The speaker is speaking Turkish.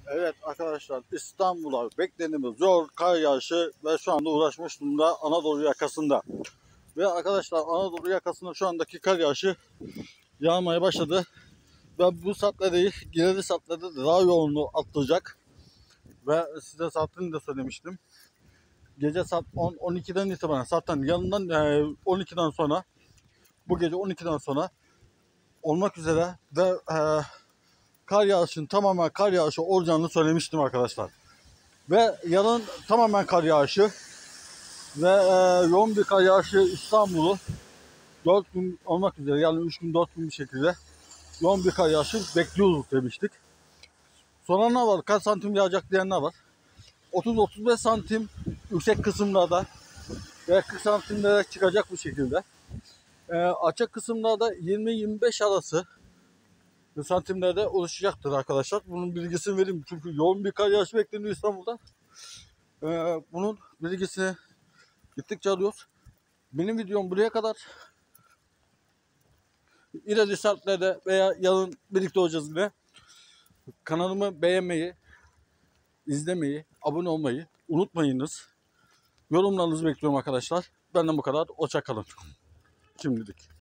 Evet arkadaşlar, İstanbul'a beklediğimiz zor kar yağışı ve şu anda uğraşmış durumda Anadolu yakasında. Ve arkadaşlar, Anadolu yakasında şu andaki kar yağışı yağmaya başladı. Ve bu saatlerde değil, ileri saatlerde de daha yoğunluğu artacak. Ve size saatini de söylemiştim. Gece saat 10-12'den itibaren, zaten yanından 12'den sonra, bu gece 12'den sonra olmak üzere ve kar yağışının tamamen kar yağışı olacağını söylemiştim arkadaşlar. Ve yarın tamamen kar yağışı ve yoğun bir kar yağışı İstanbul'u 4 gün olmak üzere, yani 3 gün 4 gün bir şekilde yoğun bir kar yağışı bekliyoruz demiştik. Soranlar var, kaç santim yağacak diyenler var. 30-35 santim yüksek kısımlarda ve 40 santimlere çıkacak bu şekilde. Açık kısımlarda 20-25 arası santimlerde oluşacaktır arkadaşlar. Bunun bilgisini vereyim çünkü yoğun bir kar yağışı bekleniyor İstanbul'da. Bunun bilgisini gittikçe alıyoruz. Benim videom buraya kadar. İleri saatlerde veya yarın birlikte olacağız yine. Kanalımı beğenmeyi, izlemeyi, abone olmayı unutmayınız. Yorumlarınızı bekliyorum arkadaşlar. Benden bu kadar. Hoşça kalın şimdilik.